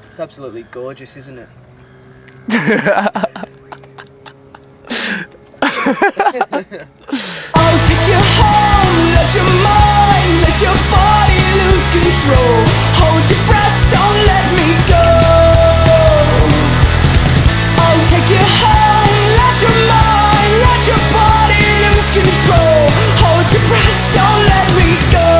It's absolutely gorgeous, isn't it? I'll take you home, let your mind, let your body lose control. Hold your breath, don't let me go. I'll take you home, let your mind, let your body lose control. Hold your breath, don't let me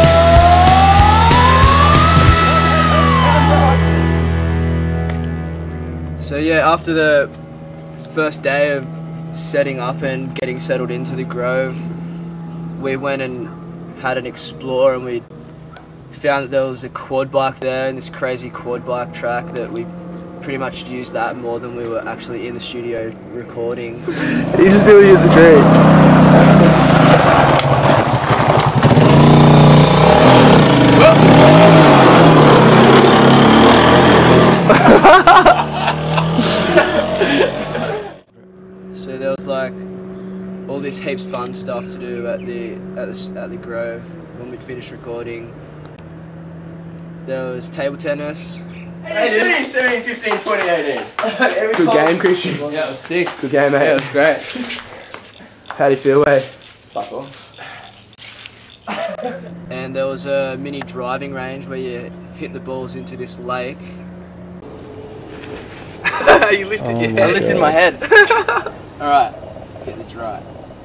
go. So yeah, after the first day of setting up and getting settled into the Grove, we went and had an explore, and we found that there was a quad bike there and this crazy quad bike track that we pretty much used that more than we were actually in the studio recording. You just do it at the train. So there was like all this heaps fun stuff to do at the Grove when we'd finished recording. There was table tennis. 17, 15, 20, 18. Good game, Christian. Yeah, it was sick. Good game, mate. Yeah, it was great. How do you feel, mate? Fuck off. And there was a mini driving range where you hit the balls into this lake. You lifted your head. I lifted my head. Alright, get this right.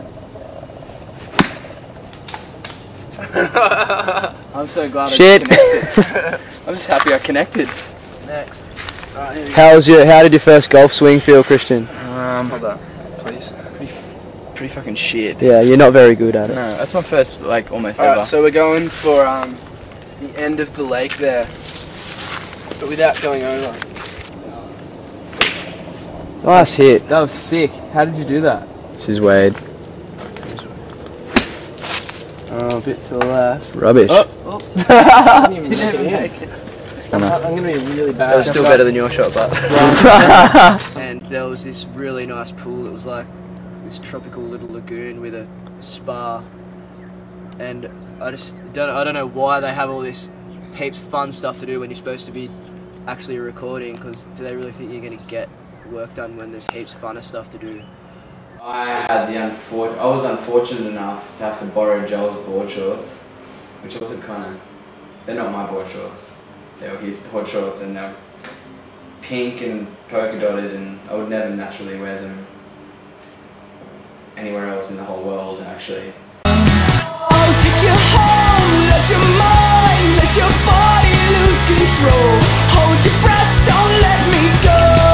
I'm so glad Shit. I connected. I'm just happy I connected. Next. Alright, here we go. How did your first golf swing feel, Christian? Hold up, please. Pretty fucking shit. Yeah, you're not very good at it. No, that's my first, like, almost ever. Alright, so we're going for the end of the lake there, but without going over. Nice hit. That was sick. How did you do that? This is Wade. Oh, a bit to the left. Rubbish. Oh. Didn't even make it. I'm gonna be really bad. That was still better than your shot, but. And there was this really nice pool. It was like this tropical little lagoon with a spa. And I don't know why they have all this heaps fun stuff to do when you're supposed to be actually recording. Because do they really think you're gonna get work done when there's heaps funner stuff to do? I was unfortunate enough to have to borrow Joel's board shorts, which wasn't they're not my board shorts. They were his board shorts, and they're pink and polka dotted, and I would never naturally wear them anywhere else in the whole world, actually. I'll take you home, let your mind, let your body lose control. Hold your breath, don't let me go.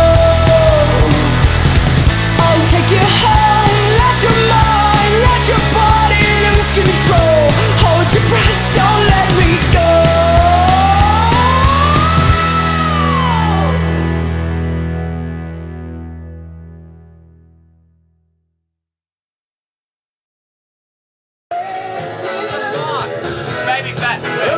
I'll take you home, let your mind, let your body lose control. Hold your breath, don't let me go. Baby fat.